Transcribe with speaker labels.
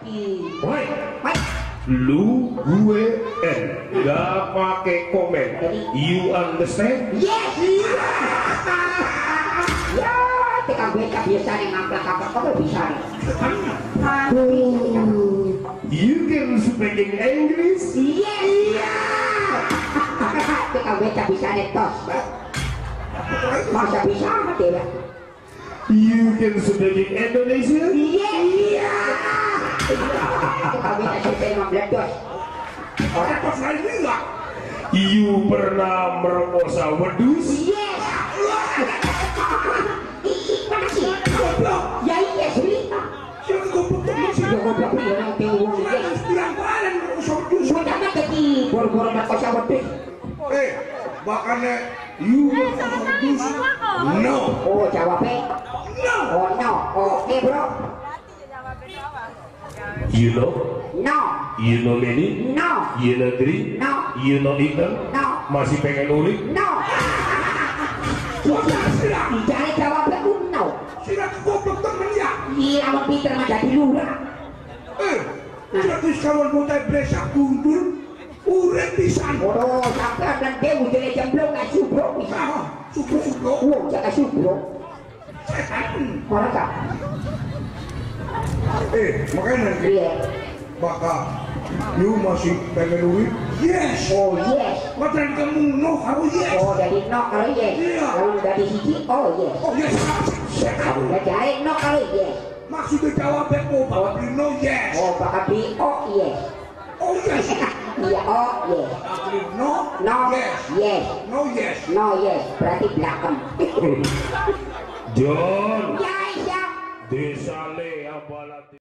Speaker 1: Woi, lu gue nggak pakai komen. You understand?
Speaker 2: Yes. Ya, TKB biasa nih ngamplak-ngamplak kok bisa nih.
Speaker 1: You can speak in English?
Speaker 2: Yes. TKB bisa nih tos. Masa bisa mati ya?
Speaker 1: You can speak in Indonesia?
Speaker 2: Yes. TKB bisa meledos. Orang tos lain enggak?
Speaker 1: You pernah merkosa wedus?
Speaker 2: Yes. Ya iya cerita.
Speaker 3: Siapa goblok temen sih?
Speaker 2: Ya goblok orang tewong ya.
Speaker 3: Pirang-pirang merkosa wedus.
Speaker 2: Gua dapat jadi boro-boro merkosa wedus.
Speaker 3: Makanya you merkosa wedus. No.
Speaker 2: Oh jawabnya.
Speaker 3: No.
Speaker 2: Oh no. Oke bro.
Speaker 1: You know?
Speaker 2: No.
Speaker 1: You know many?
Speaker 2: No.
Speaker 1: You know agree?
Speaker 2: No.
Speaker 1: You know ikan?
Speaker 2: No.
Speaker 1: Masih pengen ulik?
Speaker 2: No. Dicari jawabnya no.
Speaker 3: Sila goblok temen ya.
Speaker 2: Iya mau pinter mah jadi lurah.
Speaker 3: Sila tuh kawan botai bresak kundur. Urep pisan.
Speaker 2: Oh sampai dan dia udah jemblok nggak subrok bisa.
Speaker 3: Subro-subro.
Speaker 2: Wow jangan subrok. Orang tak.
Speaker 3: Makanya nanti
Speaker 2: Iya.
Speaker 3: bakal you masih pengen duit? Yes.
Speaker 2: Oh yes.
Speaker 3: Macam kamu no harus yes.
Speaker 2: Oh dari no kalau yes.
Speaker 3: Iya.
Speaker 2: Kalau dari sisi oh yes.
Speaker 3: Oh yes.
Speaker 2: Udah cari no kalau yes.
Speaker 3: Maksudnya jawabnya oh bakal beli no yes.
Speaker 2: Oh bakal di oh yes.
Speaker 3: Oh yes.
Speaker 2: Iya oh yes.
Speaker 3: Beli no
Speaker 2: No
Speaker 3: yes.
Speaker 2: yes.
Speaker 3: No yes.
Speaker 2: No yes. Berarti belakang.
Speaker 1: John,
Speaker 2: Ya siap.
Speaker 1: desa le abalat.